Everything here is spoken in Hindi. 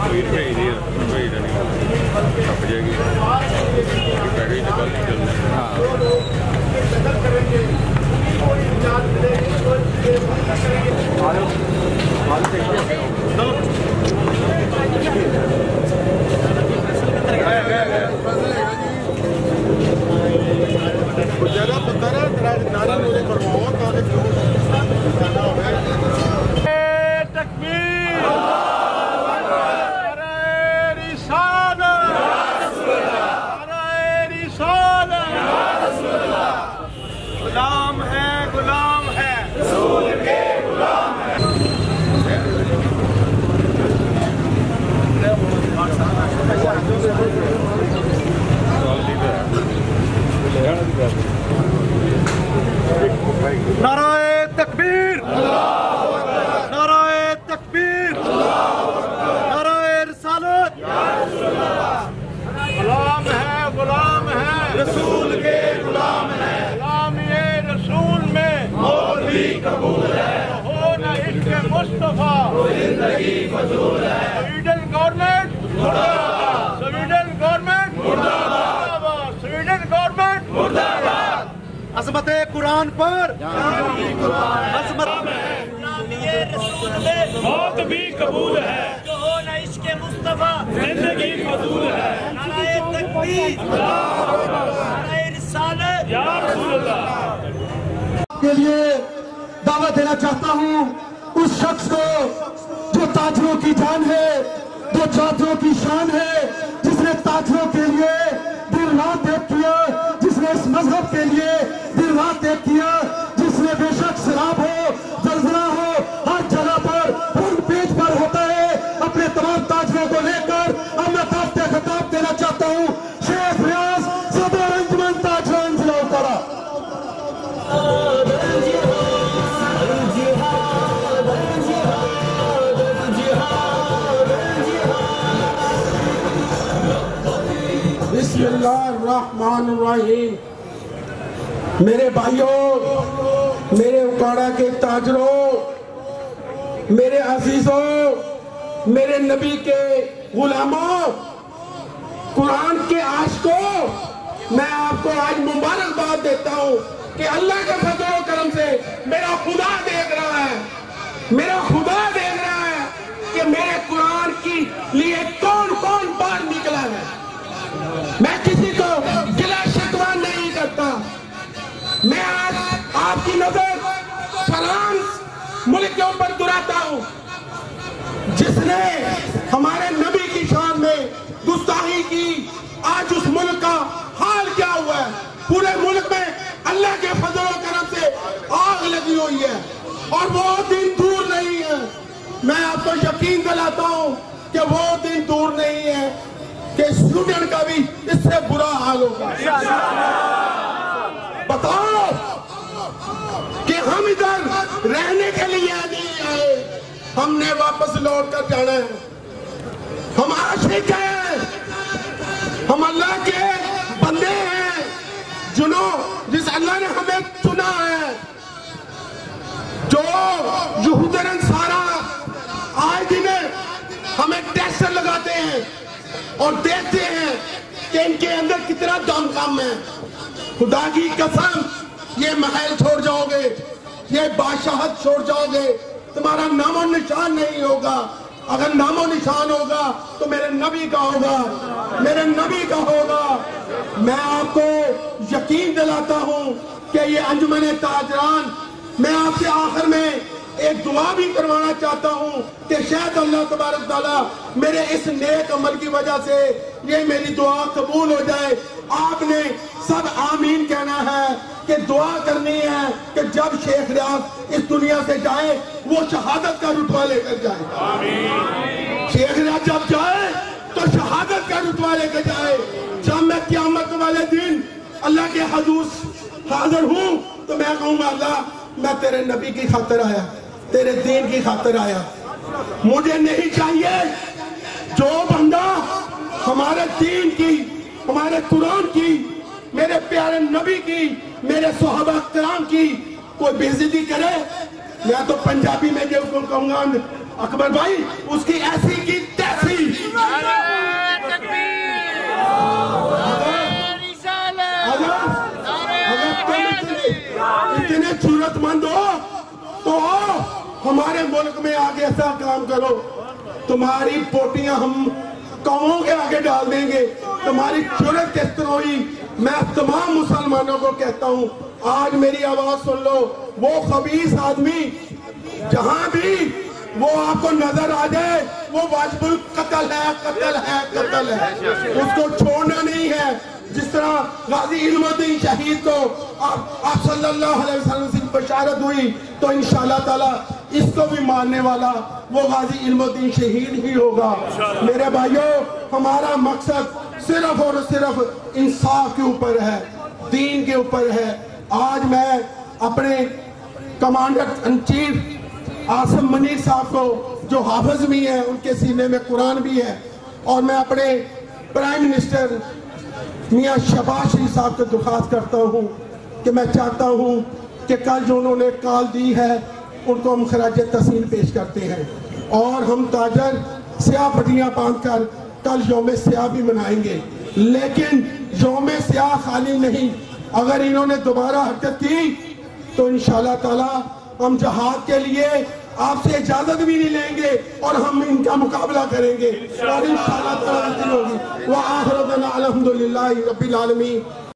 गुलाम है, गुलाम है, रसूल के गुलाम है। नाराए तकबीर, नाराए तकबीर, नाराए रिसालत। गुलाम है, रसूल के गुलाम है। रसूल में मौत भी कबूल है, हो न इश्क़ मुस्तफा तो जिंदगी फजूल है। स्वीडन गवर्नमेंट मुर्दाबाद, स्वीडन गवर्नमेंट मुर्दाबाद, स्वीडन गवर्नमेंट मुर्दाबाद। अज़मत कुरान पर अज़मत रसूल में मौत भी कबूल है, जो हो न इश्क़ मुस्तफा जिंदगी फजूल है। नाराए तकबीर, नाराए रिसालत, या रसूल अल्लाह के लिए दावा देना चाहता हूं उस शख्स को जो ताजरों की जान है, जो जातियों की शान है, जिसने ताजरों के लिए दिन रात एक किया, जिसने इस मजहब के लिए दिन रात एक किया, जिसने बेशक शराब हो, जलजला हो, हर जगह पर फ्रंट पेज पर होता है अपने तमाम ताजरों को लेकर। अब मैं दावते खिताब देना चाहता हूं शेख रियाज सदर अंजुमन ताजरान जिला उतारा। बिस्मिल्लाहिर्रहमानिर्रहीम। मेरे भाइयों, मेरे उकाड़ा के ताजरों, मेरे अजीजों, मेरे नबी के गुलामों, कुरान के आशिकों, मैं आपको आज मुबारकबाद देता हूँ कि अल्लाह के फजल और करम से मेरा खुदा देख रहा है, मेरा खुदा देख रहा है कि मेरे कुरान की लिए कौन कौन बाहर निकला है। मैं किसी को गिला शिकवा नहीं करता। मैं आज आपकी नजर फ्रांस मुल्क के ऊपर दुराता हूँ, जिसने हमारे नबी की शान में गुस्ताखी की। आज उस मुल्क का हाल क्या हुआ है? पूरे मुल्क में अल्लाह के फजल और करम से आग लगी हुई है और वो दिन दूर नहीं है। मैं आपको यकीन दिलाता हूँ कि वो दिन दूर नहीं है कि स्टूडेंट का भी इससे बुरा हाल होगा। बताओ कि हम इधर रहने के लिए नहीं आए, हमने वापस लौट कर जाना है। हम आशिक हैं, हम अल्लाह के बंदे हैं, जिस अल्लाह ने हमें चुना है। जो यहूदन सारा आए दिन हमें टेस्ट लगाते हैं और देखते हैं कि इनके अंदर कितना दमखम है। खुदा की कसम, ये महल छोड़ जाओगे, ये बादशाहत छोड़ जाओगे, तुम्हारा नामो निशान नहीं होगा। अगर नामो निशान होगा तो मेरे नबी का होगा, मेरे नबी का होगा। मैं आपको यकीन दिलाता हूं कि ये अंजुमन ताजरान, मैं आपसे आखिर में एक दुआ भी करवाना चाहता हूं कि शायद अल्लाह तबारक तआला मेरे इस नेक अमल की वजह से ये मेरी दुआ कबूल हो जाए। आपने सब आमीन कहना है कि दुआ करनी है कि जब शेख रियाज इस दुनिया से जाए वो शहादत का रुतबा लेकर जाए। शेख रियाज जब जाए तो शहादत का रुतबा लेकर जाए। जब मैं क़यामत वाले दिन अल्लाह के हुजूर हाजिर हूँ तो मैं कहूँगा, अल्लाह मैं तेरे नबी की खातिर आया, तेरे दीन की खातिर आया। मुझे नहीं चाहिए जो बंदा हमारे दीन की, हमारे कुरान की, मेरे प्यारे नबी की, मेरे सहाबा किराम की कोई बेइज्जती करे। मैं तो पंजाबी में जो कहूँगा, अकबर भाई उसकी ऐसी की तैसी हमारे मुल्क में आगे ऐसा काम करो, तुम्हारी पोटियां हम कौमों के आगे डाल देंगे, तुम्हारी जुर्रत किस तरह हुई। मैं तमाम मुसलमानों को कहता हूं, आज मेरी आवाज सुन लो। वो खबीस आदमी जहां भी वो आपको नजर आ जाए, वो वाजिबुल कत्ल है, कत्ल है, कत्ल है, उसको छोड़ना नहीं है। जिस तरह गाजी इल्मुद्दीन शहीद को आप सल्लल्लाहु अलैहि वसल्लम से बशारत हुई, तो इंशाअल्लाह ताला इसको भी मारने वाला वो गाजी इल्मुद्दीन शहीद ही होगा। मेरे भाइयों, हमारा मकसद सिर्फ और सिर्फ इंसाफ के ऊपर है, दीन के ऊपर है। आज मैं अपने commander in chief Asim Munir साहब को, जो हाफिज भी हैं, उनके सीने में कुरान भी है, और मैं अपने प्राइम मिनिस्टर मियां शहबाज शरीफ साहब को दरख्वास्त करता हूं कि मैं चाहता हूं कि कल जो उन्होंने कॉल दी है उनको हम खराज तहसीन पेश करते हैं, और हम ताजर स्याह पट्टियां बांधकर कल यौम स्याह भी मनाएंगे। लेकिन यौम स्याह खाली नहीं, अगर इन्होंने दोबारा हरकत की तो इंशाअल्लाह ताला हम जहाद के लिए आपसे इजाजत भी नहीं लेंगे और हम इनका मुकाबला करेंगे, और इंशाअल्लाह ताला होगी। व आखिर दअवाना अल्हम्दुलिल्लाहि रब्बिल आलमीन।